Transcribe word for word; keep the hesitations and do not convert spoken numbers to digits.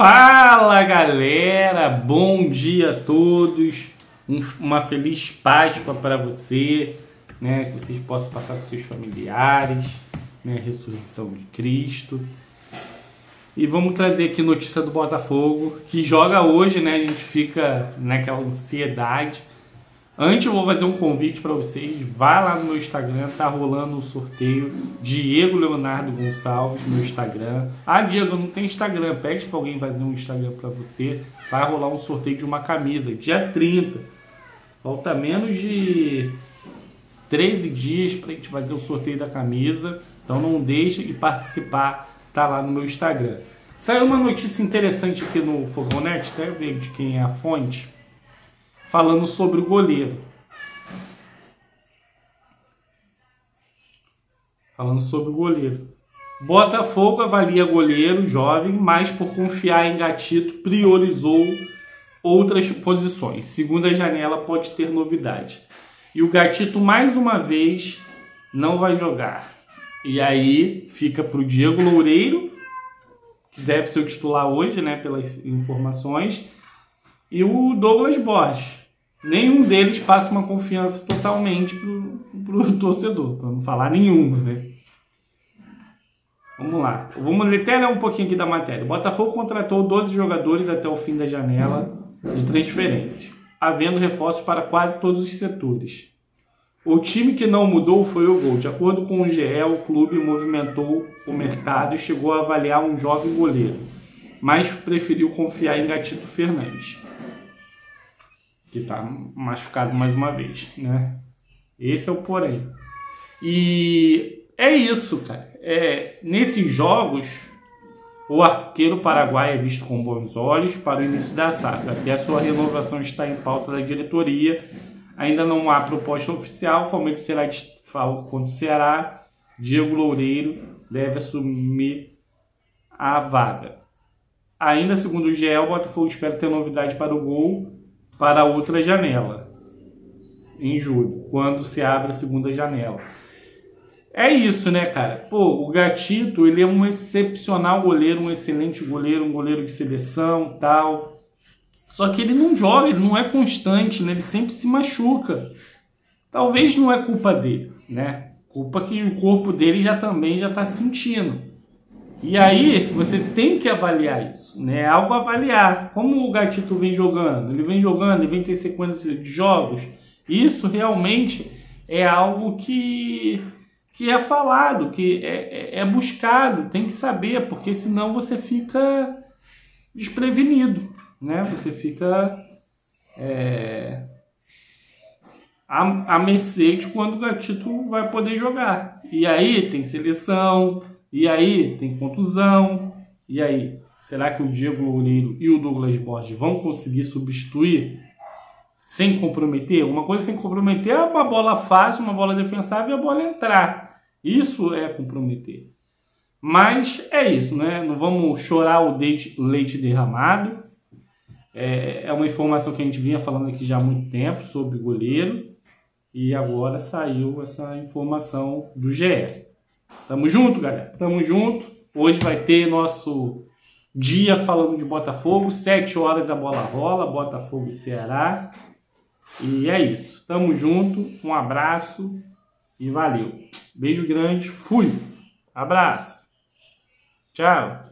Fala galera, bom dia a todos, um, uma feliz Páscoa para você, né? Que vocês possam passar com seus familiares, né? Ressurreição de Cristo. E vamos trazer aqui notícia do Botafogo, que joga hoje, né? A gente fica naquela ansiedade. Antes eu vou fazer um convite para vocês, vai lá no meu Instagram, tá rolando um sorteio, Diego Leonardo Gonçalves no Instagram. Ah, Diego, não tem Instagram, pede para alguém fazer um Instagram para você, vai rolar um sorteio de uma camisa, dia trinta. Falta menos de treze dias para a gente fazer o sorteio da camisa, então não deixe de participar, tá lá no meu Instagram. Saiu uma notícia interessante aqui no Fogonete, até ver de quem é a fonte, falando sobre o goleiro. Falando sobre o goleiro. Botafogo avalia goleiro jovem, mas por confiar em Gatito, priorizou outras posições. Segundo a janela, pode ter novidade. E o Gatito, mais uma vez, não vai jogar. E aí fica para o Diego Loureiro, que deve ser o titular hoje, né, pelas informações, e o Douglas Borges. Nenhum deles passa uma confiança totalmente pro, pro torcedor, para não falar nenhuma, né? Vamos lá. Vamos até ler um pouquinho aqui da matéria. O Botafogo contratou doze jogadores até o fim da janela de transferência, havendo reforços para quase todos os setores. O time que não mudou foi o Gol. De acordo com o G E, o clube movimentou o mercado e chegou a avaliar um jovem goleiro, mas preferiu confiar em Gatito Fernandes, que está machucado mais uma vez, né? Esse é o porém. E é isso, cara. É, nesses jogos, o arqueiro paraguaio é visto com bons olhos para o início da safra. Até a sua renovação está em pauta da diretoria. Ainda não há proposta oficial, como ele será desfalque contra o Ceará. Diego Loureiro deve assumir a vaga. Ainda segundo o G E, o Botafogo espera ter novidade para o Gol para outra janela, em julho, quando se abre a segunda janela. É isso, né, cara? Pô, o Gatito, ele é um excepcional goleiro, um excelente goleiro, um goleiro de seleção, tal. Só que ele não joga, ele não é constante, né? Ele sempre se machuca. Talvez não é culpa dele, né? Culpa que o corpo dele já também já está sentindo. E aí, você tem que avaliar isso, né? É algo a avaliar. Como o Gatito vem jogando? Ele vem jogando, ele vem ter sequência de jogos. Isso realmente é algo que, que é falado, que é, é buscado, tem que saber, porque senão você fica desprevenido, né? Você fica é, à, à mercê de quando o Gatito vai poder jogar. E aí tem seleção... E aí, tem contusão. E aí, será que o Diego Loureiro e o Douglas Borges vão conseguir substituir sem comprometer? Uma coisa sem comprometer é uma bola fácil, uma bola defensável e a bola entrar. Isso é comprometer. Mas é isso, né? Não vamos chorar o leite, o leite derramado. É, é uma informação que a gente vinha falando aqui já há muito tempo sobre goleiro. E agora saiu essa informação do G E. Tamo junto, galera. Tamo junto. Hoje vai ter nosso dia falando de Botafogo. Sete horas a bola rola. Botafogo e Ceará. E é isso. Tamo junto. Um abraço e valeu. Beijo grande. Fui. Abraço. Tchau.